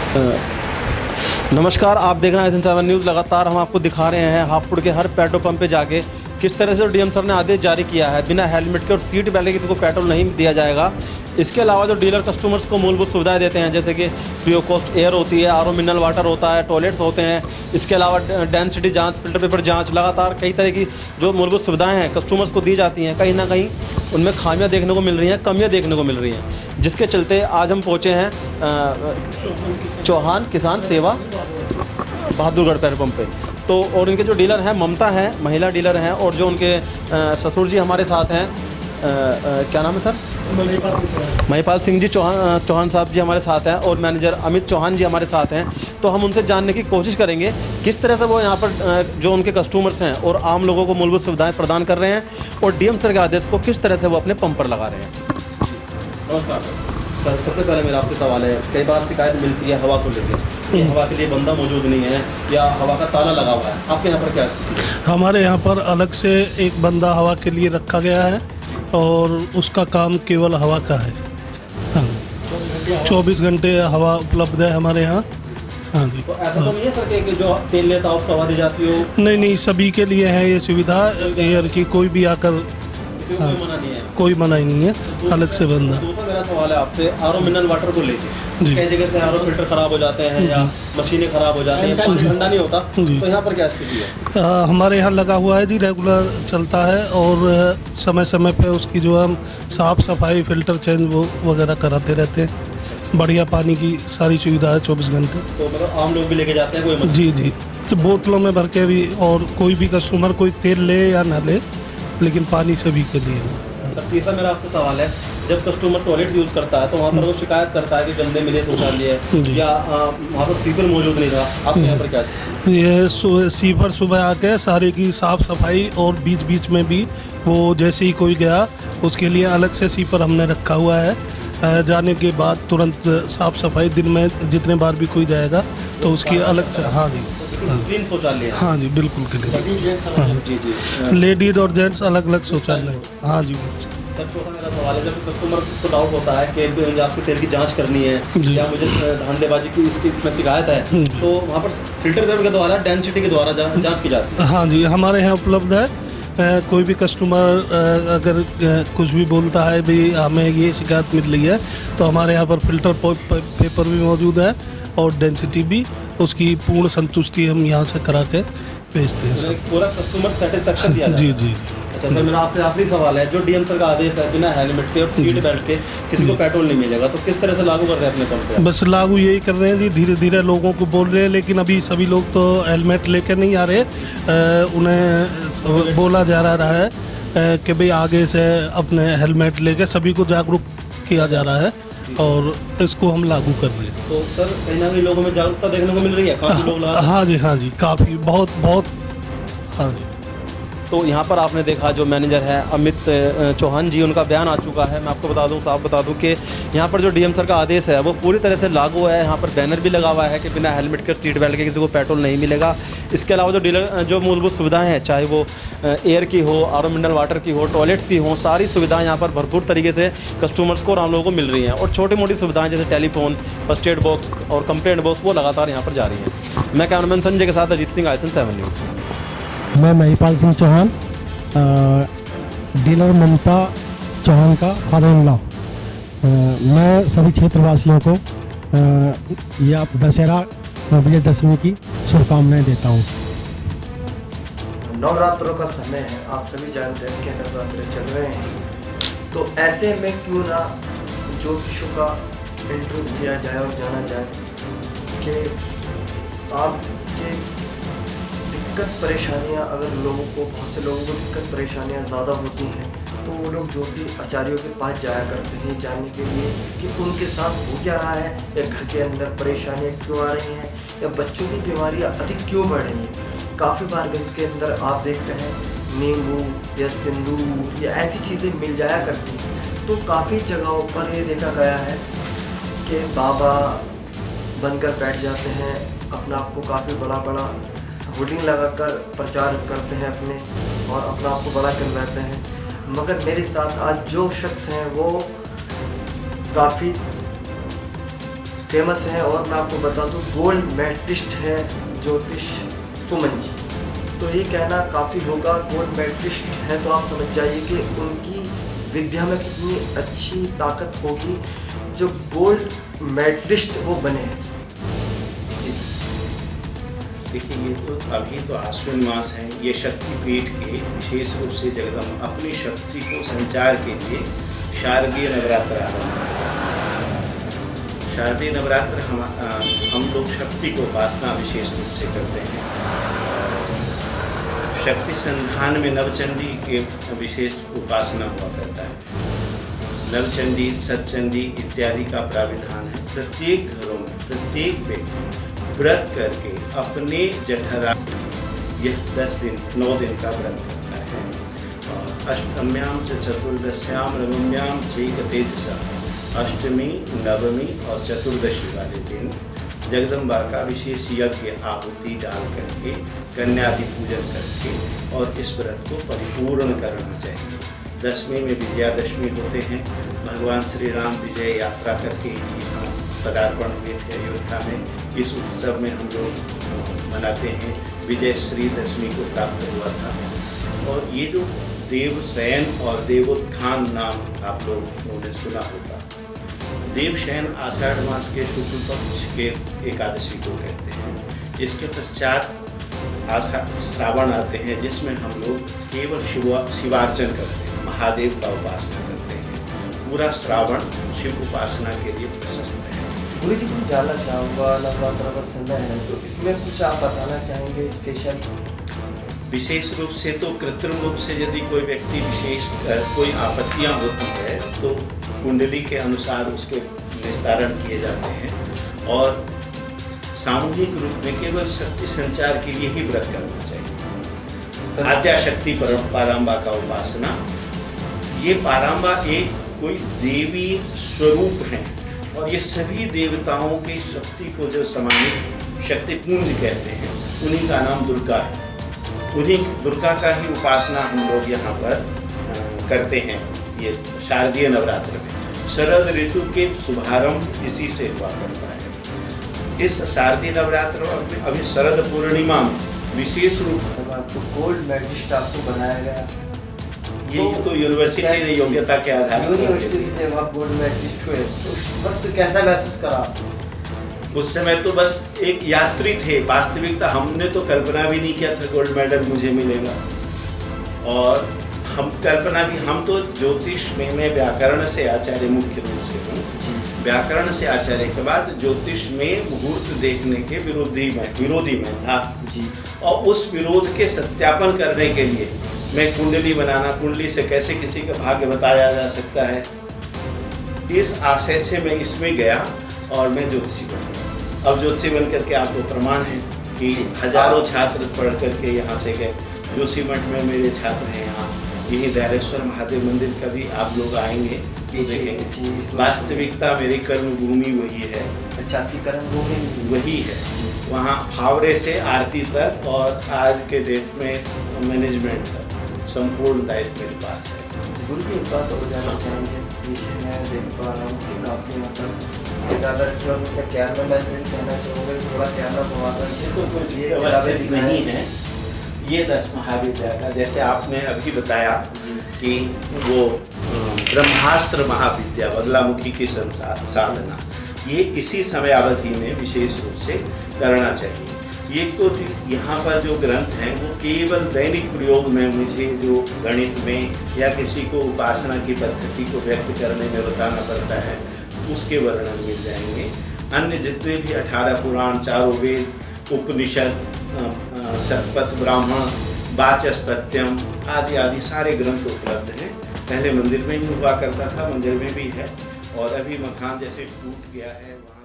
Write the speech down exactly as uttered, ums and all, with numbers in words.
नमस्कार, आप देख रहे हैं एस सेवन न्यूज़। लगातार हम आपको दिखा रहे हैं हापुड़ के हर पेट्रोल पंप पे जाके किस तरह से डीएम सर ने आदेश जारी किया है, बिना हेलमेट के और सीट बेल्ट के किसी को पेट्रोल नहीं दिया जाएगा। इसके अलावा जो डीलर कस्टमर्स को मूलभूत सुविधाएं देते हैं, जैसे कि फ्री ऑफ कॉस्ट एयर होती है, आर ओ मिनरल वाटर होता है, टॉयलेट्स होते हैं, इसके अलावा डेंसिटी जांच, फिल्टर पेपर जांच, लगातार कई तरह की जो मूलभूत सुविधाएं हैं कस्टमर्स को दी जाती हैं, कहीं ना कहीं उनमें खामियां देखने को मिल रही हैं, कमियां देखने को मिल रही हैं, जिसके चलते आज हम पहुँचे हैं चौहान किसान सेवा बहादुरगढ़ पेट्रोल पंप पे। तो और इनके जो डीलर हैं ममता हैं, महिला डीलर हैं, और जो उनके ससुर जी हमारे साथ हैं, आ, आ, क्या नाम है सर? महिपाल सिंह जी चौहान चौहान साहब जी हमारे साथ हैं, और मैनेजर अमित चौहान जी हमारे साथ हैं। तो हम उनसे जानने की कोशिश करेंगे किस तरह से वो यहाँ पर जो उनके कस्टमर्स हैं और आम लोगों को मूलभूत सुविधाएं प्रदान कर रहे हैं, और डीएम सर के आदेश को किस तरह से वो अपने पंप पर लगा रहे हैं। नमस्कार सर। सबसे पहले मेरा आपसे सवाल है, कई बार शिकायत मिलती है हवा को लेकर, हवा के लिए बंदा मौजूद नहीं है या हवा का ताला लगा हुआ है, आपके यहाँ पर क्या है? हमारे यहाँ पर अलग से एक बंदा हवा के लिए रखा गया है और उसका काम केवल हवा का है। हाँ, चौबीस घंटे हवा उपलब्ध है हमारे यहाँ। हाँ जी। तो ऐसा तो नहीं है सर कि जो तेल लेता है उसको हवा दी जाती हो? नहीं नहीं, सभी के लिए है ये सुविधा एयर की, कोई भी आकर हाँ, कोई मना नहीं है, कोई मना ही नहीं है, तो अलग से बंदा। दूसरा मेरा सवाल है आपसे, आर ओ मिनरल वाटर को लेके कई जगह से आर ओ फिल्टर खराब हो जाते हैं या मशीनें खराब हो जाती हैं, पानी ठंडा नहीं होता, तो यहाँ पर क्या स्थिति है? आ, हमारे यहाँ लगा हुआ है जी, रेगुलर चलता है, और समय समय पे उसकी जो हम साफ़ सफाई, फिल्टर चेंज वो वगैरह कराते रहते हैं। बढ़िया पानी की सारी सुविधा है चौबीस घंटे। तो मतलब आम लोग भी लेके जाते हैं कोई मतलब? जी जी, तो बोतलों में भर के भी, और कोई भी कस्टमर कोई तेल ले या ना ले, लेकिन पानी सभी के लिए है। सर तीसरा मेरा आपको सवाल है, जब कस्टमर टॉयलेट यूज़ करता है तो वहाँ पर वो शिकायत करता है कि गंदे मिले शौचालय या वहाँ पर सीपर मौजूद नहीं था, आपके यहाँ पर क्या? ये सीपर सुबह आके सारे की साफ़ सफाई, और बीच बीच में भी वो जैसे ही कोई गया उसके लिए अलग से सीपर हमने रखा हुआ है। जाने के बाद तुरंत साफ़ सफाई, दिन में जितने बार भी कोई जाएगा तो उसकी अलग से। हाँ जी, क्लीन शौचालय। हाँ जी, बिल्कुल क्लीन। जी जी, लेडीज और जेंट्स अलग अलग शौचालय। हाँ जी। सर चौथा मेरा सवाल है, जब कस्टमर को डाउट होता है कि आपकी तेल की जांच करनी है या मुझे धांधलेबाजी की इसकी में शिकायत है, तो वहाँ पर फिल्टर पेपर के द्वारा, डेंसिटी के द्वारा जाँच की जाती है? हाँ जी, हमारे यहाँ उपलब्ध है। कोई भी कस्टमर अगर कुछ भी बोलता है भी हमें ये शिकायत मिल रही है, तो हमारे यहाँ पर फिल्टर पेपर भी मौजूद है और डेंसिटी भी, उसकी पूर्ण संतुष्टि हम यहाँ से करा के भेजते हैं। पूरा कस्टमर सेटिस्फेक्शन दिया जी जी। अच्छा सर, मेरा आपसे आखिरी सवाल है, जो डीएम सर का आदेश है बिना हेलमेट के और सीट बेल्ट के किसी को पेट्रोल नहीं मिलेगा, तो किस तरह से लागू कर रहे हैं अपने पंप पे? बस लागू यही कर रहे हैं जी, धीरे धीरे लोगों को बोल रहे हैं, लेकिन अभी सभी लोग तो हेलमेट लेकर नहीं आ रहे। उन्हें बोला जा रहा है कि भाई आगे से अपने हेलमेट लेकर सभी को जागरूक किया जा रहा है, और इसको हम लागू कर रहे हैं। तो सर कहीं ना कहीं लोगों में जागरूकता देखने को मिल रही है, काफ़ी लोग? हाँ जी, हाँ जी, काफ़ी, बहुत बहुत। हाँ जी। तो यहाँ पर आपने देखा जो मैनेजर है अमित चौहान जी, उनका बयान आ चुका है। मैं आपको बता दूँ, साफ बता दूँ कि यहाँ पर जो डीएम सर का आदेश है वो पूरी तरह से लागू है। यहाँ पर बैनर भी लगा हुआ है कि बिना हेलमेट के, सीट बेल्ट के किसी को पेट्रोल नहीं मिलेगा। इसके अलावा जो डीलर जो मूलभूत सुविधाएं हैं, चाहे वो एयर की हो, आर ओ मिनरल वाटर की हो, टॉयलेट्स की हो, सारी सुविधाएँ यहाँ पर भरपूर तरीके से कस्टमर्स को और आम लोगों को मिल रही हैं। और छोटी मोटी सुविधाएँ जैसे टेलीफोन, फर्स्ट एड बॉक्स और कंप्लेंट बॉक्स, वो लगातार यहाँ पर जा रही हैं। मैं कैमरामैन संजय के साथ Ajit Singh, S seven news. मैं महिपाल सिंह चौहान, डीलर ममता चौहान का फादर इन लॉ। मैं सभी क्षेत्रवासियों को या दशहरा विजयदशमी की शुभकामनाएं देता हूँ। नवरात्रों का समय है, आप सभी जानते हैं कि नवरात्रे चल रहे हैं, तो ऐसे में क्यों ना ज्योतिषों का इंटरव्यू किया जाए और जाना जाए कि आपके दिक्कत परेशानियां, अगर लोगों को, बहुत से लोगों को दिक्कत परेशानियां ज़्यादा होती हैं, तो वो लोग ज्योतिष आचार्यों के पास जाया करते हैं जानने के लिए कि उनके साथ हो क्या रहा है, या घर के अंदर परेशानियां क्यों आ रही हैं, या बच्चों की बीमारियां अधिक क्यों बढ़ रही हैं। काफ़ी बार घर के अंदर आप देखते हैं नींबू या सिंदूर या ऐसी चीज़ें मिल जाया करती हैं। तो काफ़ी जगहों पर ये देखा गया है कि बाबा बनकर बैठ जाते हैं, अपना आप को काफ़ी बड़ा बड़ा होर्डिंग लगाकर प्रचार करते हैं अपने, और अपना आप को बड़ा करवाते हैं। मगर मेरे साथ आज जो शख्स हैं वो काफ़ी फेमस हैं। और मैं आपको बता दूं गोल्ड मेडलिस्ट है ज्योतिष सुमन जी। तो ये कहना काफ़ी होगा, गोल्ड मेडलिस्ट है तो आप समझ जाइए कि उनकी विद्या में कितनी अच्छी ताकत होगी जो गोल्ड मेडलिस्ट वो बने हैं। देखिए, ये तो अभी तो आश्विन मास है, ये शक्तिपीठ के विशेष रूप से जगदम्बा अपनी शक्ति को संचार के लिए शारदीय नवरात्र आरंभ है। शारदीय नवरात्र हम हम लोग शक्ति को उपासना विशेष रूप से करते हैं। शक्ति संधान में नवचंडी के विशेष उपासना हुआ करता है। नवचंडी, सतचंडी इत्यादि का प्राविधान है। प्रत्येक घरों में प्रत्येक व्यक्ति व्रत करके अपने जठरा यह दस दिन नौ दिन का व्रत करता है। और अष्टम्याम च चतुर्दश्याम नवम्याम चैकतेजसा, अष्टमी, नवमी और चतुर्दशी वाले दिन जगदम्बा का विशेष यज्ञ आहुति डाल करके कन्यादि पूजन करके और इस व्रत को परिपूर्ण करना चाहिए। दसवीं में विजयादशमी होते हैं। भगवान श्री राम विजय यात्रा करके यहाँ पदार्पण हुए थे अयोध्या में। इस उत्सव में हम लोग मनाते हैं। विजय श्री दशमी को प्राप्त हुआ था। और ये जो देवशयन और देवोत्थान नाम आप लोगों ने सुना होगा। देवशयन आषाढ़ मास के शुक्ल पक्ष के एकादशी को कहते हैं। इसके पश्चात आषाढ़ श्रावण आते हैं जिसमें हम लोग केवल शिवा शिवार्चन करते हैं, महादेव का उपासना करते हैं। पूरा श्रावण शिव उपासना के लिए प्रशस्त है। गुरु जी को जानना चाहूँगा, नवरात्र का समय है तो इसमें कुछ आप बताना चाहेंगे स्पेशल? विशेष रूप से तो कृत्रिम रूप से यदि कोई व्यक्ति विशेष कोई आपत्तियाँ होती है तो कुंडली के अनुसार उसके निस्तारण किए जाते हैं। और सामूहिक रूप में केवल शक्ति संचार के लिए ही व्रत करना चाहिए। आद्याशक्ति पाराम्बा का उपासना, ये पाराम्बा एक कोई देवी स्वरूप है और ये सभी देवताओं की शक्ति को जो समाहित शक्तिपुंज कहते हैं उन्हीं का नाम दुर्गा है। उन्हीं दुर्गा का ही उपासना हम लोग यहाँ पर करते हैं। ये शारदीय नवरात्र में शरद ऋतु के शुभारंभ इसी से हुआ करता है। इस शारदीय नवरात्र में अभी शरद पूर्णिमा में विशेष रूप से आपको गोल्ड मेडलिस्ट आपको बनाया गया। ये तो, तो यूनिवर्सिटी ने योग्यता के आधार पर यूनिवर्सिटी से आप गोल्ड मेडलिस्ट हुए तो उस वक्त कैसा महसूस करा? उस समय तो बस एक यात्री थे। वास्तविकता हमने तो कल्पना भी नहीं किया था गोल्ड मेडल मुझे मिलेगा। और हम कल्पना भी हम तो ज्योतिष में मैं व्याकरण से आचार्य मुख्य रूप से हूँ। व्याकरण से आचार्य के बाद ज्योतिष में मुहूर्त देखने के विरोधी में विरोधी में था जी। और उस विरोध के सत्यापन करने के लिए मैं कुंडली बनाना, कुंडली से कैसे किसी का भाग्य बताया जा सकता है, इस आशय से मैं इसमें गया और मैं ज्योतिषी बन गया। अब ज्योतिषी बन करके आपको प्रमाण है कि हजारों छात्र पढ़ करके यहाँ से गए। जोशीमठ में मेरे छात्र हैं। यहाँ यही धैर्येश्वर महादेव मंदिर का भी आप लोग आएंगे तो देखेंगे। वास्तविकता मेरी कर्म भूमि वही है। अच्छा, आपकी कर्म भूमि वही है। वहाँ फावड़े से आरती तक और आज के डेट में मैनेजमेंट तक संपूर्ण दायित्व मेरे पास है। गुरु की बात और जानना चाहेंगे। पीछे मैं देख पा रहा हूँ कि काफ़ी मतलब ज़्यादा कैमरा मैं से कहना चाहूँगा थोड़ा कैमरा घुमा कर ये तो कुछ व्यवस्थित नहीं है। ये दस महाविद्या का जैसे आपने अभी बताया कि वो ब्रह्मास्त्र महाविद्या बगलामुखी की साधना, ये इसी समय अवधि में विशेष रूप से करना चाहिए। ये तो यहाँ पर जो ग्रंथ हैं वो केवल दैनिक प्रयोग में मुझे जो गणित में या किसी को उपासना की पद्धति को व्यक्त करने में बताना पड़ता है उसके वर्णन मिल जाएंगे। अन्य जितने भी अठारह पुराण, चारों वेद, उपनिषद, शतपथ ब्राह्मण, वाचस्पत्यम आदि आदि सारे ग्रंथ उपलब्ध हैं। पहले मंदिर में ही हुआ करता था, मंदिर में भी है और अभी मकान जैसे टूट गया है वहाँ